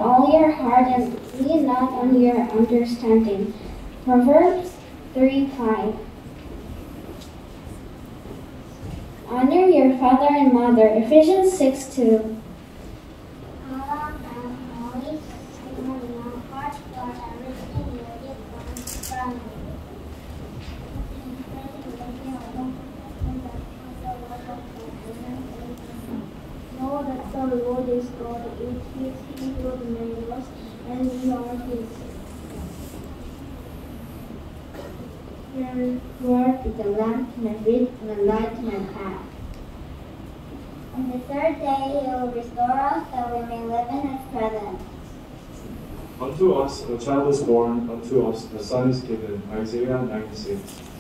all your heart and lean not on your understanding. Proverbs 3:5. Honor your father and mother. Ephesians 6:2. Know that the Lord is God. It is He who made us, and we are His. Your word is a lamp to my feet and a light to my path. On the third day He will restore us, that we may live in His presence. Unto us a child is born, unto us a son is given. Isaiah 9:6.